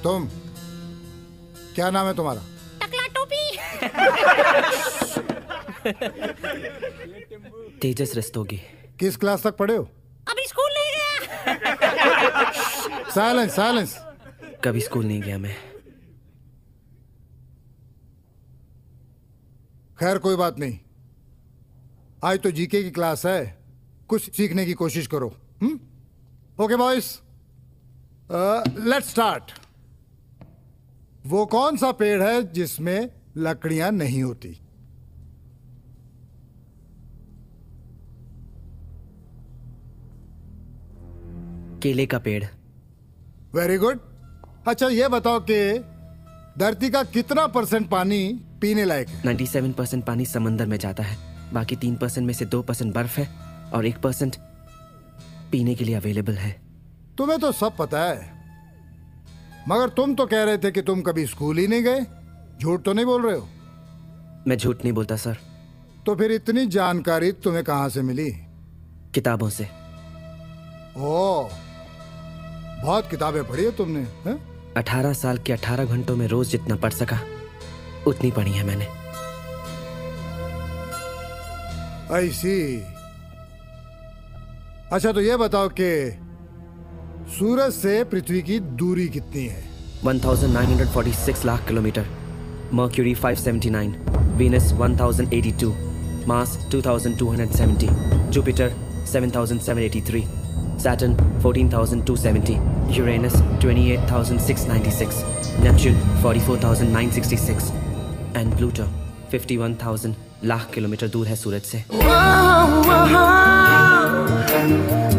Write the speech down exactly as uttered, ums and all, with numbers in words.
तुम, क्या नाम है तुम्हारा? टकला टोपी। तेजस रस्तोगी। किस क्लास तक पढ़े हो? अभी स्कूल नहीं गया। Silence, silence. कभी स्कूल नहीं गया मैं। खैर कोई बात नहीं, आज तो जीके की क्लास है, कुछ सीखने की कोशिश करो। Hmm? Okay boys, let's start. वो कौन सा पेड़ है जिसमें लकड़ियां नहीं होती? केले का पेड़। Very good. अच्छा ये बताओ कि धरती का कितना परसेंट पानी पीने लायक है? सत्तानवे परसेंट पानी समंदर में जाता है, बाकी तीन परसेंट में से दो परसेंट बर्फ है और एक परसेंट पीने के लिए अवेलेबल है। तुम्हें तो सब पता है, मगर तुम तो कह रहे थे कि तुम कभी स्कूल ही नहीं गए। झूठ तो नहीं बोल रहे हो? मैं झूठ नहीं बोलता सर। तो फिर इतनी जानकारी तुम्हें कहां से मिली? किताबों से। ओह, बहुत किताबें पढ़ी है तुमने, हैं? अठारह साल के अठारह घंटों में रोज जितना पढ़ सका उतनी पढ़ी है मैंने। ऐसी। अच्छा तो ये बताओ कि सूरज से पृथ्वी की दूरी कितनी है? उन्नीस सौ छियालीस लाख किलोमीटर। मर्क्यूरी पाँच सौ उन्यासी, वीनस एक हज़ार बयासी, मार्स दो हज़ार दो सौ सत्तर, जुपिटर सात हज़ार सात सौ तिरासी, सैटर्न चौदह हज़ार दो सौ सत्तर, यूरेनस अट्ठाईस हज़ार छह सौ छियानवे, नेपच्यून चौवालीस हज़ार नौ सौ छियासठ एंड प्लूटो इक्यावन हज़ार लाख किलोमीटर दूर है सूरज से।